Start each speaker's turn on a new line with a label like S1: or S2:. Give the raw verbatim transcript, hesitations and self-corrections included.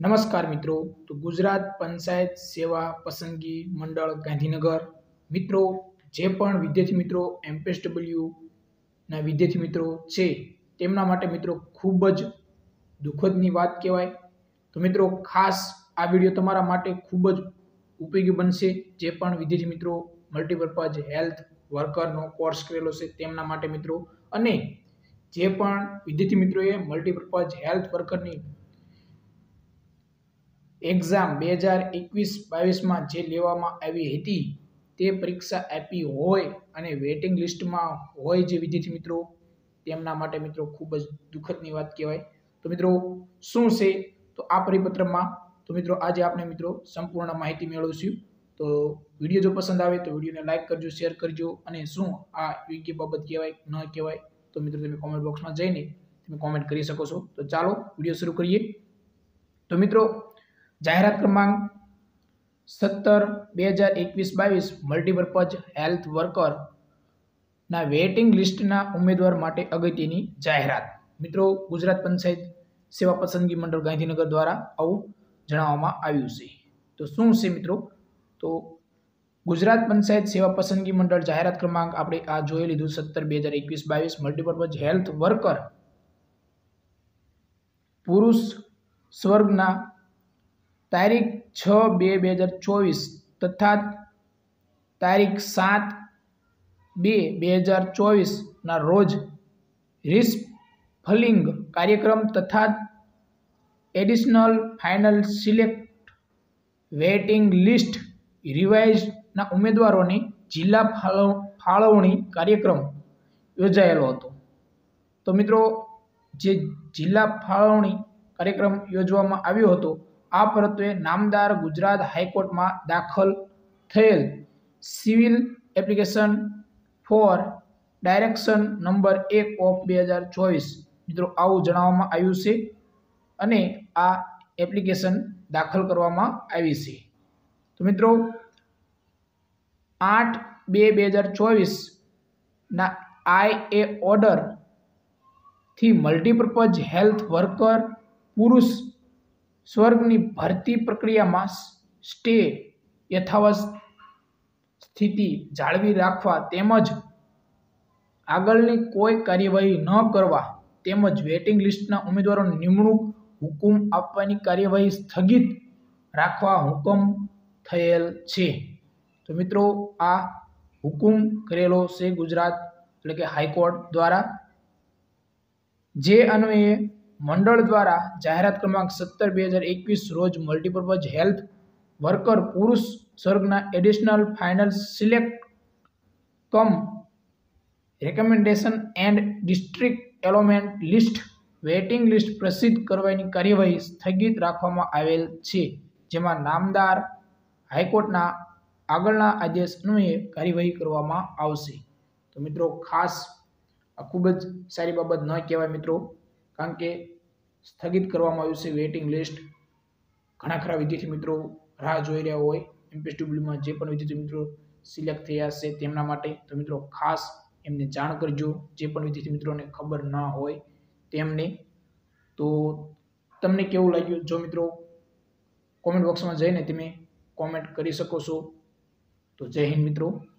S1: નમસ્કાર મિત્રો, તો ગુજરાત પંચાયત સેવા પસંદગી મંડળ ગાંધીનગર મિત્રો જે પણ વિદ્યાર્થી મિત્રો એમપીએસડબલ્યુ ના વિદ્યાર્થી મિત્રો છે તેમના માટે મિત્રો ખૂબ જ દુઃખદની વાત કહેવાય. તો મિત્રો ખાસ આ વિડીયો તમારા માટે ખૂબ જ ઉપયોગી બનશે. જે પણ વિદ્યાર્થી મિત્રો મલ્ટીપર્પઝ હેલ્થ વર્કરનો કોર્સ કરેલો છે તેમના માટે મિત્રો, અને જે પણ વિદ્યાર્થી મિત્રોએ મલ્ટીપર્પઝ હેલ્થ વર્કરની એક્ઝામ બે હજાર એકવીસ બાવીસમાં જે લેવામાં આવી હતી તે પરીક્ષા આપી હોય અને વેઇટિંગ લિસ્ટમાં હોય જે વિદ્યાર્થી મિત્રો તેમના માટે મિત્રો ખૂબ જ દુઃખદની વાત કહેવાય. તો મિત્રો શું છે તો આ પરિપત્રમાં તો મિત્રો આજે આપણે મિત્રો સંપૂર્ણ માહિતી મેળવીશું. તો વિડીયો જો પસંદ આવે તો વિડીયોને લાઇક કરજો, શેર કરજો, અને શું આ યોગ્ય બાબત કહેવાય ન કહેવાય તો મિત્રો તમે કોમેન્ટ બોક્સમાં જઈને તમે કોમેન્ટ કરી શકો છો. તો ચાલો વિડીયો શરૂ કરીએ. તો મિત્રો જાહેરાત ક્રમાંક સત્તર બે હજાર એકવીસ બાવીસ મલ્ટીપર્પઝ હેલ્થ વર્કર ના વેઇટિંગ લિસ્ટના ઉમેદવાર માટે અગત્યની જાહેરાત. મિત્રો ગુજરાત પંચાયત સેવા પસંદગી મંડળ ગાંધીનગર દ્વારા આવું જણાવવામાં આવ્યું છે. તો શું છે મિત્રો? તો ગુજરાત પંચાયત સેવા પસંદગી મંડળ જાહેરાત ક્રમાંક આપણે આ જોઈ લીધું સત્તર બે હજાર એકવીસ બાવીસ મલ્ટીપર્પઝ હેલ્થ વર્કર પુરુષ સ્વર્ગના તારીખ છ બે બે હજાર ચોવીસ તથા તારીખ સાત બે બે હજાર ચોવીસના રોજ રિસ્ફલિંગ કાર્યક્રમ તથા additional final select waiting list રિવાઇઝના ઉમેદવારોની જિલ્લા ફાળવણી કાર્યક્રમ યોજાયેલો હતો. તો મિત્રો જે જિલ્લા ફાળવણી કાર્યક્રમ યોજવામાં આવ્યો હતો આ પરત્વે નામદાર ગુજરાત હાઈકોર્ટમાં દાખલ થયેલ civil application for direction number એક ઓફ બે હજાર ચોવીસ મિત્રો આવું જણાવવામાં આવ્યું છે અને આ એપ્લિકેશન દાખલ કરવામાં આવી છે. તો મિત્રો આઠ બે બે હજાર ચોવીસના આઈ એ ઓર્ડર થી મલ્ટીપર્પઝ હેલ્થ વર્કર પુરુષ સ્વર્ગની ભરતી પ્રક્રિયામાં સ્ટે યથાવત સ્થિતિ જાળવી રાખવા તેમજ આગળની કોઈ કાર્યવાહી ન કરવા તેમજ વેઇટિંગ લિસ્ટના ઉમેદવારોની નિમણૂક હુકુમ આપવાની કાર્યવાહી સ્થગિત રાખવા હુકમ થયેલ છે. તો મિત્રો આ હુકુમ કરેલો છે ગુજરાત એટલે કે હાઈકોર્ટ દ્વારા. જે અન્વયે મંડળ દ્વારા જાહેરાત ક્રમાંક સત્તર બે હજાર એકવીસ રોજ મલ્ટીપર્પઝ હેલ્થ વર્કર પુરુષ સ્વર્ગના additional final select cum recommendation and district allotment list waiting list પ્રસિદ્ધ કરવાની કાર્યવાહી સ્થગિત રાખવામાં આવેલ છે, જેમાં નામદાર હાઈકોર્ટના આગળના આદેશ અન્વયે કાર્યવાહી કરવામાં આવશે. તો મિત્રો ખાસ આ ખૂબ જ સારી બાબત ન કહેવાય મિત્રો, કારણ કે સ્થગિત કરવામાં આવ્યું છે વેઇટિંગ લિસ્ટ. ઘણા ખરા વિદ્યાર્થી મિત્રો રાહ જોઈ રહ્યા હોય એમપીએસડબલ્યુમાં જે પણ વિદ્યાર્થી મિત્રો સિલેક્ટ થયા છે તેમના માટે. તો મિત્રો ખાસ એમને જાણ કરજો જે પણ વિદ્યાર્થી મિત્રોને ખબર ના હોય તેમને. તો તમને કેવું લાગ્યું જો મિત્રો કોમેન્ટ બોક્સમાં જઈને તમે કોમેન્ટ કરી શકો છો. તો જય હિન્દ મિત્રો.